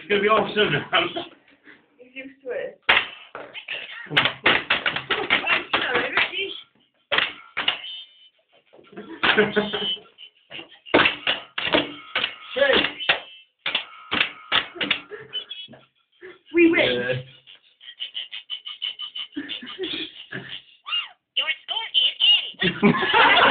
It's going to be awesome now. He's used to it. We win.